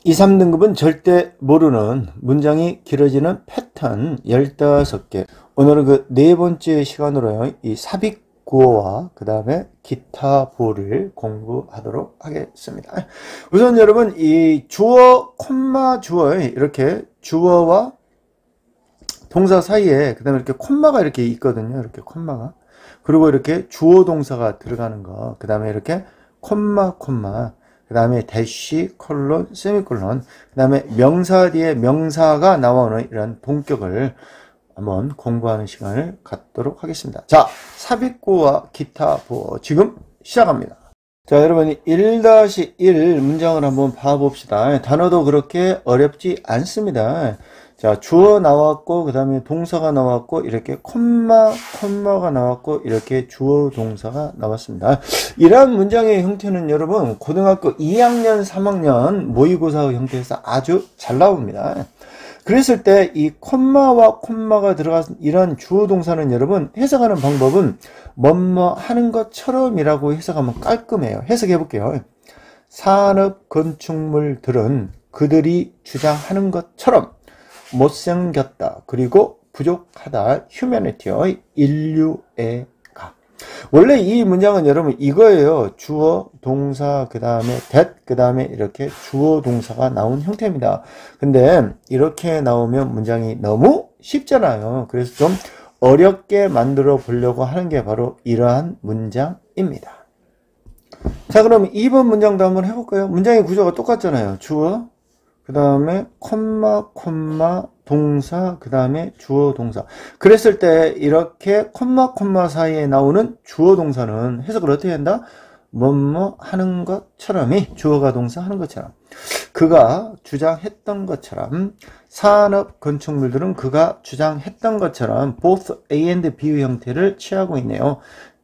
2, 3등급은 절대 모르는 문장이 길어지는 패턴 15개. 오늘은 그 네 번째 시간으로요. 이 삽입구어와 그 다음에 기타 보를 공부하도록 하겠습니다. 우선 여러분 이 주어, 콤마 주어 이렇게 주어와 동사 사이에 그 다음에 이렇게 콤마가 이렇게 있거든요. 이렇게 콤마가. 그리고 이렇게 주어 동사가 들어가는 거. 그 다음에 이렇게 콤마 그 다음에 대쉬, 콜론, 세미콜론, 그 다음에 명사 뒤에 명사가 나오는 이런 본격을 한번 공부하는 시간을 갖도록 하겠습니다. 자, 삽입구와 기타 보어 지금 시작합니다. 자, 여러분 1-1 문장을 한번 봐봅시다. 단어도 그렇게 어렵지 않습니다. 자, 주어 나왔고 그 다음에 동사가 나왔고 이렇게 콤마가 나왔고 이렇게 주어 동사가 나왔습니다. 이러한 문장의 형태는 여러분 고등학교 2학년 3학년 모의고사의 형태에서 아주 잘 나옵니다. 그랬을 때 이 콤마와 콤마가 들어간 이런 주어 동사는 여러분 해석하는 방법은 뭐뭐 하는 것처럼이라고 해석하면 깔끔해요. 해석해 볼게요. 산업 건축물들은 그들이 주장하는 것처럼 못생겼다. 그리고 부족하다. 휴머니티의 인류애가. 원래 이 문장은 여러분 이거예요. 주어, 동사, 그 다음에 that, 그 다음에 이렇게 주어, 동사가 나온 형태입니다. 근데 이렇게 나오면 문장이 너무 쉽잖아요. 그래서 좀 어렵게 만들어 보려고 하는 게 바로 이러한 문장입니다. 자, 그럼 2번 문장도 한번 해볼까요? 문장의 구조가 똑같잖아요. 주어, 그 다음에 콤마 동사, 그 다음에 주어 동사. 그랬을 때 이렇게 콤마 사이에 나오는 주어 동사는 해석을 어떻게 한다? 뭐뭐 하는 것처럼이 주어가 동사 하는 것처럼, 그가 주장했던 것처럼, 산업 건축물들은 그가 주장했던 것처럼 both A and B의 형태를 취하고 있네요.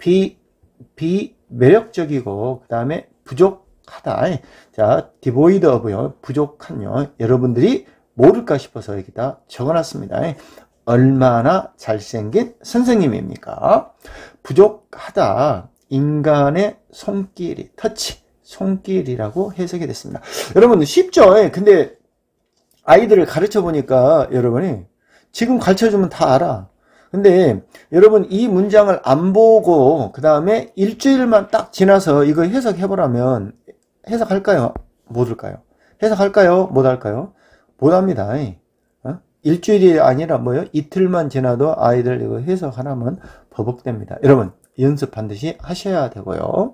매력적이고 그 다음에 부족하다. 자, devoid of요. 부족한요. 여러분들이 모를까 싶어서 여기다 적어놨습니다. 얼마나 잘생긴 선생님입니까? 부족하다. 인간의 손길이, 터치, 손길이라고 해석이 됐습니다. 여러분 쉽죠? 근데 아이들을 가르쳐 보니까 여러분이 지금 가르쳐주면 다 알아. 근데 여러분 이 문장을 안 보고 그 다음에 일주일만 딱 지나서 이거 해석해보라면 해석할까요? 못 할까요? 해석할까요? 못 할까요? 못 합니다. 일주일이 아니라 뭐요? 이틀만 지나도 아이들 이거 해석하라면 버벅됩니다. 여러분 연습 반드시 하셔야 되고요.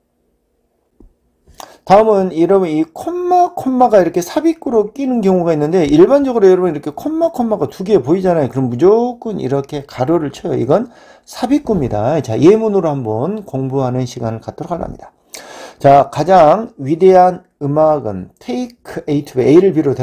다음은 여러분 이 콤마가 이렇게 삽입구로 끼는 경우가 있는데 일반적으로 여러분 이렇게 콤마가 두 개 보이잖아요. 그럼 무조건 이렇게 가로를 쳐요. 이건 삽입구입니다. 자, 예문으로 한번 공부하는 시간을 갖도록 합니다. 자, 가장 위대한 음악은 take A to A를 B로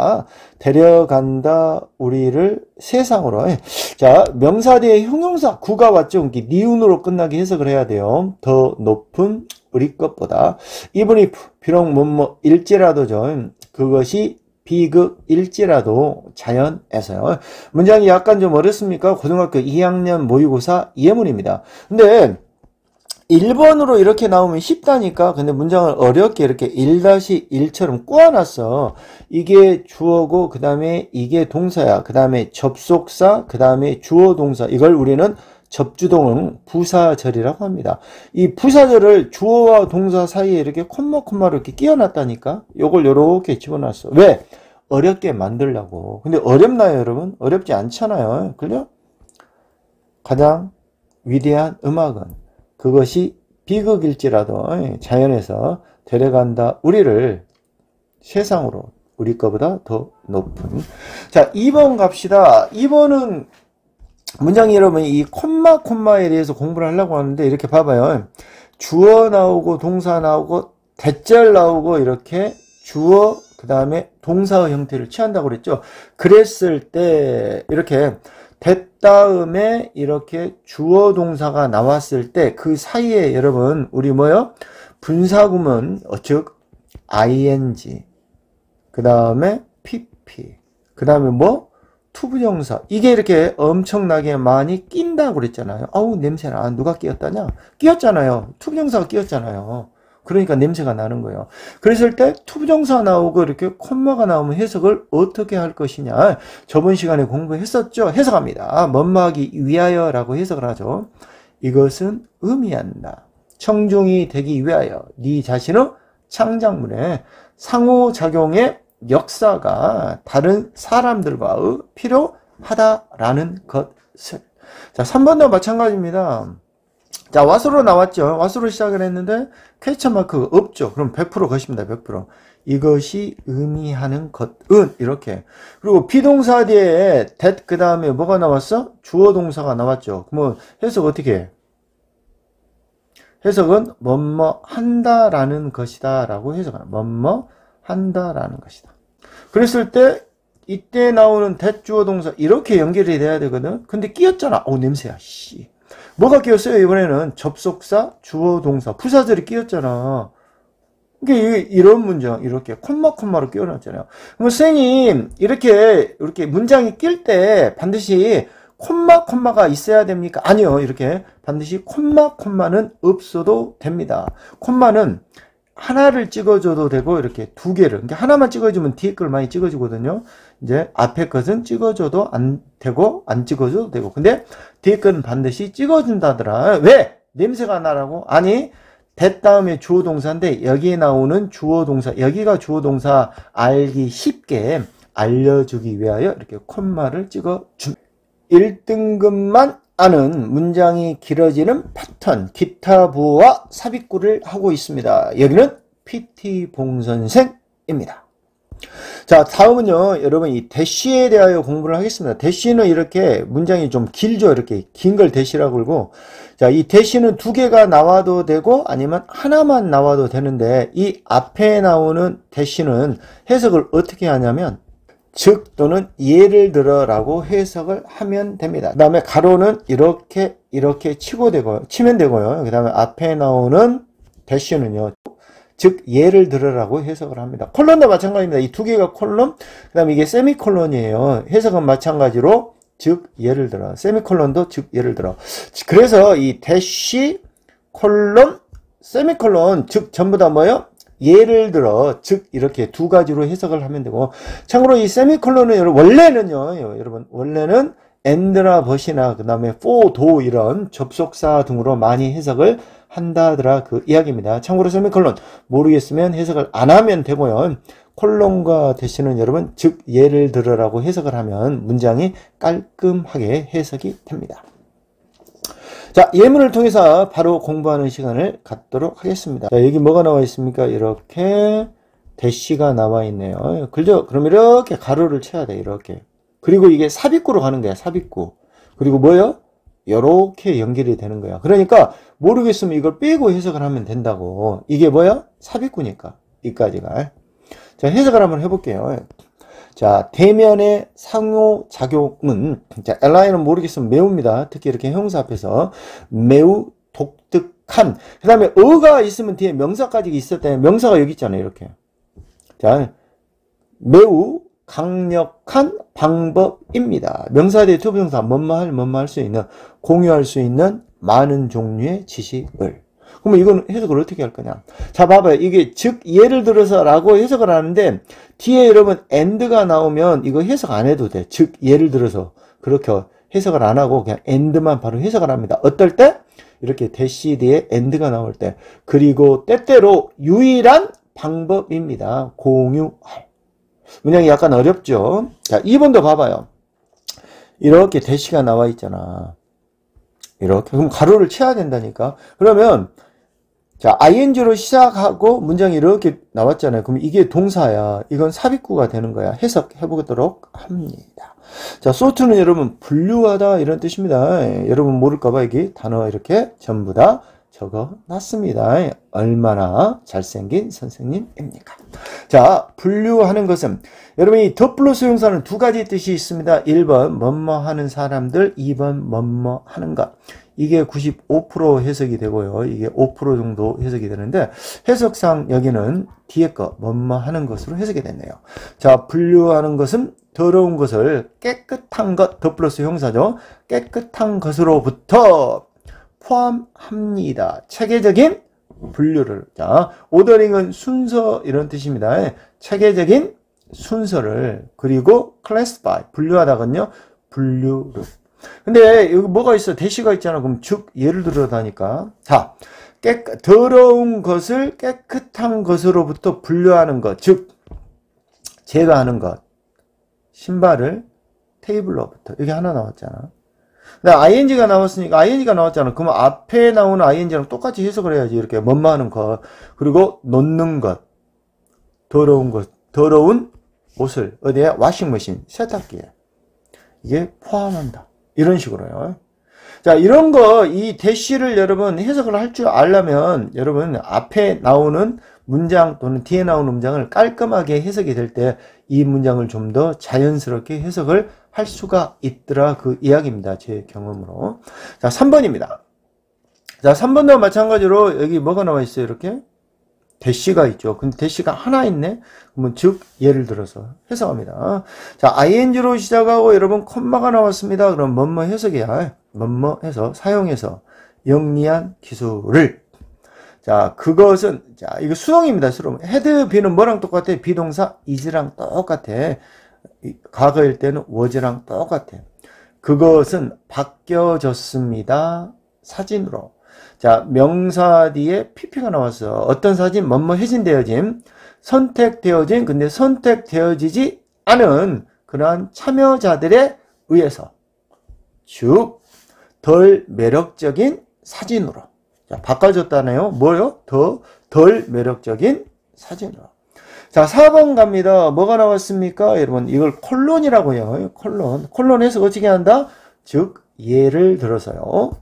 데려간다 우리를 세상으로. 자, 명사 뒤에 형용사 구가 왔죠. 니은으로 끝나게 해석을 해야 돼요. 더 높은 우리 것보다. even if 비록 뭐일지라도죠. 그것이 비극일지라도 자연에서요. 문장이 약간 좀 어렵습니까? 고등학교 2학년 모의고사 예문입니다. 근데 1번으로 이렇게 나오면 쉽다니까. 근데 문장을 어렵게 이렇게 1-1처럼 꼬아놨어. 이게 주어고 그 다음에 이게 동사야. 그 다음에 접속사, 그 다음에 주어 동사. 이걸 우리는 접주동은 부사절이라고 합니다. 이 부사절을 주어와 동사 사이에 이렇게 콤마로 이렇게 끼워놨다니까. 요걸 요렇게 집어놨어. 왜? 어렵게 만들려고. 근데 어렵나요, 여러분? 어렵지 않잖아요. 그죠? 가장 위대한 음악은 그것이 비극일지라도 자연에서 데려간다 우리를 세상으로 우리 거보다 더 높은. 자, 2번 갑시다. 2번은 문장이 여러분 이 콤마에 대해서 공부를 하려고 하는데 이렇게 봐봐요. 주어 나오고 동사 나오고 대절 나오고 이렇게 주어 그 다음에 동사의 형태를 취한다고 그랬죠. 그랬을 때 이렇게 다음에 이렇게 주어 동사가 나왔을 때 그 사이에 여러분 우리 뭐요? 분사구문 즉 ing 그 다음에 pp 그 다음에 뭐? 투부정사 이게 이렇게 엄청나게 많이 낀다고 그랬잖아요. 아우 냄새나. 누가 끼었다냐? 끼었잖아요. 투부정사가 끼었잖아요. 그러니까 냄새가 나는 거예요. 그랬을 때 투부정사 나오고 이렇게 콤마가 나오면 해석을 어떻게 할 것이냐. 저번 시간에 공부했었죠. 해석합니다. 뭐뭐하기 위하여라고 해석을 하죠. 이것은 의미한다. 청중이 되기 위하여 네 자신의 창작물에 상호작용의 역사가 다른 사람들과의 필요하다라는 것을. 자, 3번도 마찬가지입니다. 자, 왓으로 나왔죠. 왓으로 시작을 했는데 퀘스천 마크 없죠. 그럼 100% 것입니다. 100%. 이것이 의미하는 것은 이렇게. 그리고 비동사 뒤에 that 그 다음에 뭐가 나왔어? 주어 동사가 나왔죠. 그러면 해석 어떻게 해? 해석은 뭐뭐 한다라는 것이다 라고 해석하는 뭐뭐 한다라는 것이다. 그랬을 때 이때 나오는 that 주어 동사 이렇게 연결이 돼야 되거든. 근데 끼었잖아. 냄새야. 씨. 뭐가 끼었어요? 이번에는 접속사, 주어 동사, 부사절이 끼었잖아. 이게 이런 문장 이렇게 콤마로 끼워놨잖아요. 그럼 선생님 이렇게 문장이 낄 때 반드시 콤마가 있어야 됩니까? 아니요. 이렇게 반드시 콤마는 없어도 됩니다. 콤마는 하나를 찍어줘도 되고 이렇게 두 개를. 그러니까 하나만 찍어주면 뒤에 걸 많이 찍어주거든요. 이제 앞에 것은 찍어줘도 안 되고 안 찍어줘도 되고. 근데 뒤에 거는 반드시 찍어준다더라. 왜? 냄새가 나라고? 아니 that 다음에 주어 동사인데 여기에 나오는 주어 동사, 여기가 주어 동사 알기 쉽게 알려주기 위하여 이렇게 콤마를 찍어줍니다. 1등급만 아는 문장이 길어지는 패턴, 기타 부호와 삽입구를 하고 있습니다. 여기는 PT 봉선생입니다. 자, 다음은요, 여러분 이 대시에 대하여 공부를 하겠습니다. 대시는 이렇게 문장이 좀 길죠. 이렇게 긴 걸 대시라고 그러고, 자, 이 대시는 두 개가 나와도 되고 아니면 하나만 나와도 되는데 이 앞에 나오는 대시는 해석을 어떻게 하냐면 즉 또는 예를 들어 라고 해석을 하면 됩니다. 그 다음에 가로는 이렇게 치면 되고요. 그 다음에 앞에 나오는 대시는요 즉 예를 들어라고 해석을 합니다. 콜론도 마찬가지입니다. 이 두 개가 콜론, 그 다음에 이게 세미콜론이에요. 해석은 마찬가지로 즉 예를 들어, 세미콜론도 즉 예를 들어. 그래서 이 대시 콜론 세미콜론 즉 전부 다 뭐예요? 예를 들어, 즉 이렇게 두 가지로 해석을 하면 되고, 참고로 이 세미콜론은 원래는요, 여러분 원래는 and나 but이나 그 다음에 for, do 이런 접속사 등으로 많이 해석을 한다더라 그 이야기입니다. 참고로 세미콜론 모르겠으면 해석을 안 하면 되고요. 콜론과 대시는 여러분 즉 예를 들어라고 해석을 하면 문장이 깔끔하게 해석이 됩니다. 자, 예문을 통해서 바로 공부하는 시간을 갖도록 하겠습니다. 자, 여기 뭐가 나와 있습니까? 이렇게 대시가 나와 있네요. 그죠? 그럼 이렇게 가로를 쳐야 돼. 이렇게. 그리고 이게 삽입구로 가는 거야. 삽입구. 그리고 뭐요? 이렇게 연결이 되는 거야. 그러니까 모르겠으면 이걸 빼고 해석을 하면 된다고. 이게 뭐야? 삽입구니까. 이까지가. 자, 해석을 한번 해볼게요. 자, 대면의 상호작용은, 자, LI는 모르겠으면 매우입니다. 특히 이렇게 형사 앞에서 매우 독특한. 그 다음에 어가 있으면 뒤에 명사까지 있을 때 명사가 여기 있잖아요. 이렇게. 자, 매우 강력한 방법입니다. 명사 뒤에 투부정사 뭐뭐 할 수 있는, 공유할 수 있는 많은 종류의 지식을. 그러면 이건 해석을 어떻게 할 거냐. 자, 봐봐요. 이게 즉 예를 들어서 라고 해석을 하는데 뒤에 여러분 and가 나오면 이거 해석 안 해도 돼. 즉 예를 들어서 그렇게 해석을 안 하고 그냥 and만 바로 해석을 합니다. 어떨 때? 이렇게 대시 뒤에 and가 나올 때. 그리고 때때로 유일한 방법입니다. 공유할. 문장이 약간 어렵죠. 자, 2번도 봐봐요. 이렇게 대시가 나와 있잖아. 이렇게. 그럼 가로를 쳐야 된다니까. 그러면 자, ing로 시작하고 문장이 이렇게 나왔잖아요. 그럼 이게 동사야. 이건 삽입구가 되는 거야. 해석해 보도록 합니다. 자, sort는 여러분 분류하다 이런 뜻입니다. 여러분 모를까봐 여기 단어 이렇게 전부 다 적어 놨습니다. 얼마나 잘생긴 선생님입니까? 자, 분류하는 것은 여러분 이 더 플러스 형사는 두 가지 뜻이 있습니다. 1번 뭐뭐 하는 사람들, 2번 뭐뭐 하는 것. 이게 95% 해석이 되고요. 이게 5% 정도 해석이 되는데 해석상 여기는 뒤에 거 뭐뭐 하는 것으로 해석이 됐네요. 자, 분류하는 것은 더러운 것을 깨끗한 것, 더 플러스 형사죠. 깨끗한 것으로부터 포함합니다. 체계적인 분류를. 자, 오더링은 순서 이런 뜻입니다. 체계적인 순서를, 그리고 classify, 분류하다거든요. 분류를. 근데 여기 뭐가 있어? 대시가 있잖아. 그럼 즉 예를 들어다니까. 자, 더러운 것을 깨끗한 것으로부터 분류하는 것, 즉 제거하는 것. 신발을 테이블로부터. 여기 하나 나왔잖아. 근데 ing가 나왔으니까, ing가 나왔잖아. 그러면 앞에 나오는 ing랑 똑같이 해석을 해야지. 이렇게 뭐뭐하는 것, 그리고 놓는 것, 더러운 것, 더러운 옷을 어디에? 워싱머신, 세탁기에. 이게 포함한다. 이런 식으로요. 자, 이런 거, 이 대시를 여러분 해석을 할 줄 알려면, 여러분 앞에 나오는 문장 또는 뒤에 나오는 문장을 깔끔하게 해석이 될 때 이 문장을 좀 더 자연스럽게 해석을 할 수가 있더라, 그 이야기입니다. 제 경험으로. 자, 3번입니다. 자, 3번도 마찬가지로 여기 뭐가 나와 있어요? 이렇게 대시가 있죠. 근데 대시가 하나 있네. 그러면 즉 예를 들어서 해석합니다. 자, ing로 시작하고 여러분 콤마가 나왔습니다. 그럼 뭐뭐 해석이야. 뭐뭐 해서 사용해서 영리한 기술을. 자, 그것은, 자, 이거 수동입니다. 수동. had be는 뭐랑 똑같아? 비동사 is랑 똑같아. 과거일 때는 was랑 똑같아. 그것은 바뀌어졌습니다. 사진으로. 자, 명사 뒤에 pp가 나왔어. 어떤 사진? 뭐뭐 해진되어짐. 선택되어진, 근데 선택되어지지 않은 그러한 참여자들에 의해서. 즉, 덜 매력적인 사진으로. 자, 바꿔줬다네요. 뭐요? 덜 매력적인 사진으로. 자, 4번 갑니다. 뭐가 나왔습니까? 여러분, 이걸 콜론이라고 해요. 콜론. 콜론에서 어떻게 한다? 즉, 예를 들어서요.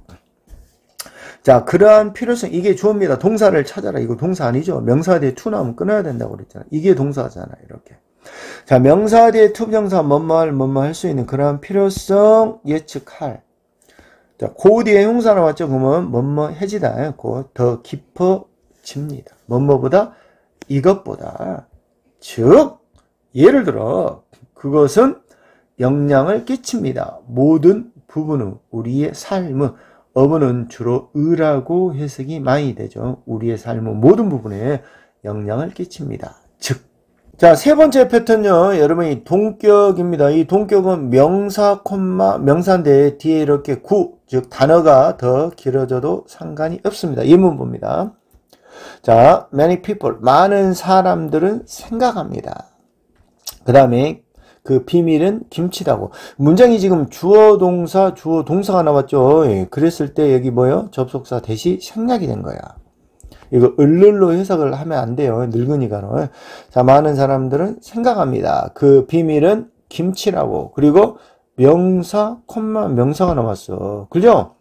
자, 그러한 필요성, 이게 주어입니다. 동사를 찾아라. 이거 동사 아니죠? 명사 뒤에 to 나오면 끊어야 된다고 그랬잖아. 이게 동사잖아, 이렇게. 자, 명사 뒤에 to 명사 뭐뭐 할 수 있는 그러한 필요성 예측할. 자, 그 뒤에 형사 나왔죠? 그러면 뭐뭐 해지다. 더 깊어집니다. 뭐뭐보다 이것보다. 즉, 예를 들어, 그것은 영향을 끼칩니다. 모든 부분은 우리의 삶은, 어부는 주로 의라고 해석이 많이 되죠. 우리의 삶의 모든 부분에 영향을 끼칩니다. 즉. 자, 세 번째 패턴요. 여러분이 동격입니다. 이 동격은 명사, 명사인데 뒤에 이렇게 구, 즉 단어가 더 길어져도 상관이 없습니다. 예문봅니다. 자, many people, 많은 사람들은 생각합니다. 그 다음에 그 비밀은 김치다고. 문장이 지금 주어, 동사, 주어, 동사가 나왔죠. 예, 그랬을 때 여기 뭐요? 접속사 대시 생략이 된 거야. 이거 을를로 해석을 하면 안 돼요. 늙은이가로. 자, 많은 사람들은 생각합니다. 그 비밀은 김치라고. 그리고 명사, 명사가 나왔어. 그죠?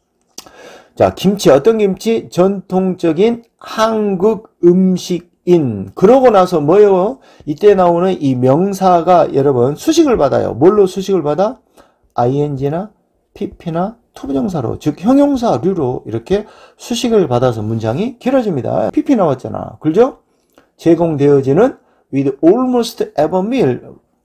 자, 김치, 어떤 김치? 전통적인 한국 음식인. 그러고 나서 뭐예요? 이때 나오는 이 명사가 여러분 수식을 받아요. 뭘로 수식을 받아? ing나 pp나 투부정사로, 즉 형용사류로 이렇게 수식을 받아서 문장이 길어집니다. pp 나왔잖아. 그죠? 제공되어지는 with almost every meal.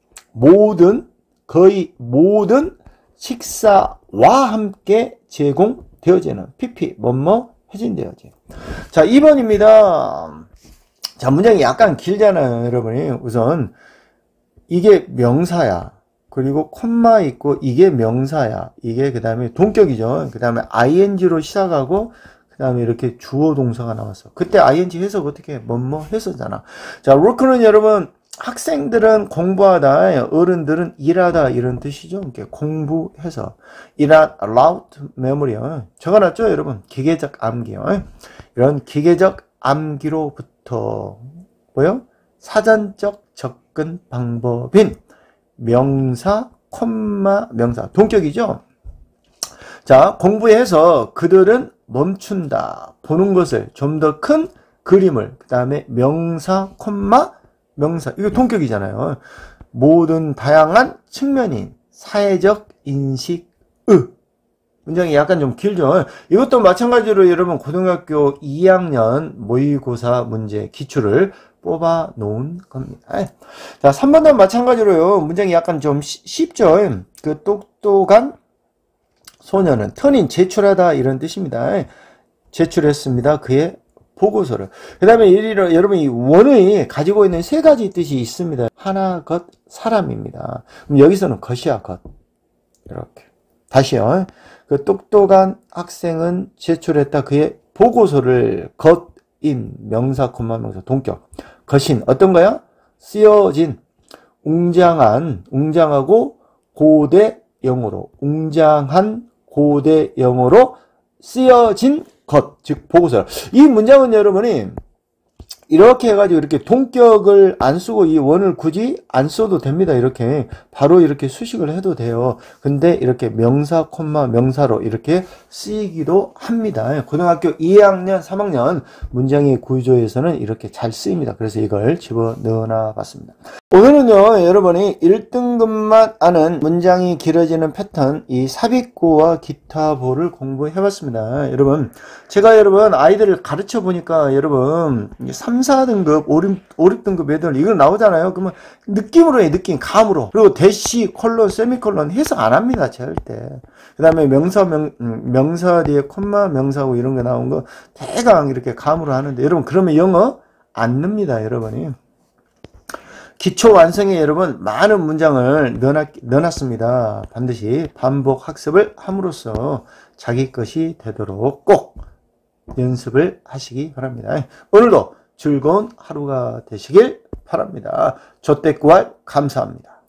거의 모든 식사와 함께 제공되어지는 pp, 뭐뭐 해진되어지. 자, 2번입니다. 자, 문장이 약간 길잖아요, 여러분이. 우선 이게 명사야. 그리고 콤마 있고 이게 명사야. 이게 그 다음에 동격이죠. 그 다음에 ing로 시작하고 그 다음에 이렇게 주어 동사가 나왔어. 그때 ing 해석 어떻게 해? 뭐뭐 했었잖아. 자, work는 여러분 학생들은 공부하다, 어른들은 일하다 이런 뜻이죠. 이렇게 공부해서 일한 route memory요. 적어놨죠, 여러분. 기계적 암기요. 이런 기계적 암기로부터 뭐요? 사전적 접근 방법인 명사, 명사, 동격이죠. 자, 공부해서 그들은 멈춘다. 보는 것을 좀 더 큰 그림을, 그 다음에 명사, 명사, 이거 동격이잖아요. 모든 다양한 측면인 사회적 인식의. 문장이 약간 좀 길죠. 이것도 마찬가지로 여러분 고등학교 2학년 모의고사 문제 기출을 뽑아 놓은 겁니다. 자, 3번도 마찬가지로요. 문장이 약간 좀 쉽죠. 그 똑똑한 소녀는 터닝, 제출하다 이런 뜻입니다. 제출했습니다. 그의 보고서를. 그 다음에 여러분 이 원의 가지고 있는 세 가지 뜻이 있습니다. 하나, 것, 사람입니다. 그럼 여기서는 것이야, 것. 이렇게. 다시요. 그 똑똑한 학생은 제출했다. 그의 보고서를 것인 명사, 명사, 동격. 것인 어떤 거야? 쓰여진, 웅장한, 웅장하고 고대 영어로, 웅장한 고대 영어로 쓰여진 것, 즉 보고서. 이 문장은 여러분이 이렇게 해가지고 이렇게 동격을 안 쓰고 이 원을 굳이 안 써도 됩니다. 이렇게 바로 이렇게 수식을 해도 돼요. 근데 이렇게 명사, 명사로 이렇게 쓰이기도 합니다. 고등학교 2학년, 3학년 문장의 구조에서는 이렇게 잘 쓰입니다. 그래서 이걸 집어넣어 봤습니다. 오늘은요, 여러분이 1등급만 아는 문장이 길어지는 패턴, 이 삽입구어와 기타보를 공부해봤습니다. 여러분, 제가 아이들을 가르쳐 보니까 여러분, 3, 4등급, 5, 6등급 애들, 이거 나오잖아요. 그러면 느낌으로 해, 느낌, 감으로. 그리고 대시, 콜론, 세미콜론 해석 안 합니다, 절대. 그 다음에 명사 뒤에 콤마, 명사고 이런 거 나온 거 대강 이렇게 감으로 하는데, 여러분, 그러면 영어 안 늡니다, 여러분이. 기초 완성에 여러분 많은 문장을 넣어놨습니다. 반드시 반복 학습을 함으로써 자기 것이 되도록 꼭 연습을 하시기 바랍니다. 오늘도 즐거운 하루가 되시길 바랍니다. 조태구알 감사합니다.